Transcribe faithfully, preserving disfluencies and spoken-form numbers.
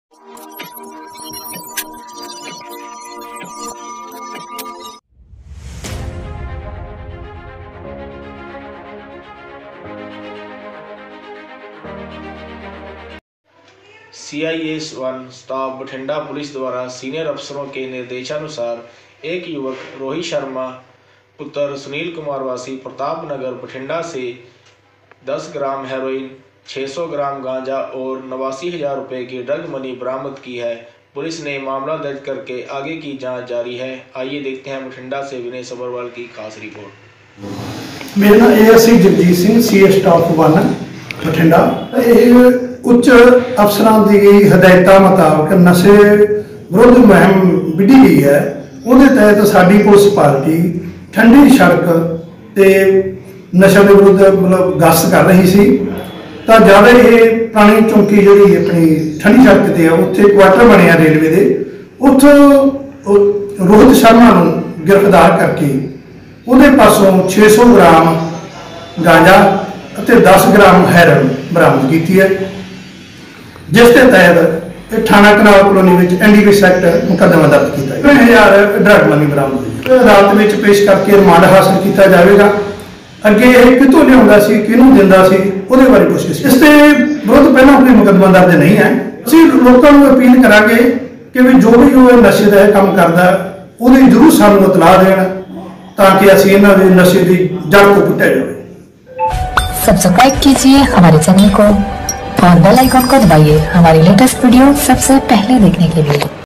C I S one staff Bathinda police द्वारा senior अफसरों के निर्देशानुसार एक युवक रोहित शर्मा पुत्र सुनील कुमार वासी प्रताप नगर बठिंडा से दस ग्राम हेरोइन, छह सौ ग्राम गांजा और नवासी हजार रुपये की ड्रग मनी बरामद की है। पुलिस ने मामला दर्ज करके आगे की जांच जारी है। आइए देखते हैं बठिंडा से विनय सब्रवाल की खास रिपोर्ट। मेरा नाम A S C Jagjit Singh, C A staff one Bathinda. उच्च अफसरां की हदायतां मुताबक नशे विरुद्ध मुहिम विधी गई है। उहदे तहत साडी पुलिस पार्टी ठंडी सड़क ते नशे के विरुद्ध मतलब गश्त कर रही सी। तो ज़्यादा ये पुरानी चौंकी जी अपनी ठंडी सड़क ते है, उत्थे क्वार्टर बने रेलवे के, उत्थों रोहित शर्मा नूं गिरफ्तार करके उहदे पासों छे सौ ग्राम गांजा और दस ग्राम हैरोइन बरामद की है, जिसके तहत थाना कनाल कॉलोनी में एन डी पी सैक्ट मुकदमा दर्ज किया। तीन हज़ार ड्रग मनी बरामद हुई। अदालत में पेश करके रिमांड हासिल किया जाएगा। अगे कितों लिया किनू दिंदा सी उहदे बारे पुछगिछ। इसके विरुद्ध पहला कोई मुकदमा दर्ज नहीं है। असीं लोगों को अपील करांगे कि भी जो भी वो नशे का काम करता उहदी जरूर सानूं इतलाह देण ताकि असीं इन्हां दे नशे की जड़ को पुट्टिया जाए। सब्सक्राइब कीजिए हमारे चैनल को और बेल आइकन को दबाइए हमारी लेटेस्ट वीडियो सबसे पहले देखने के लिए।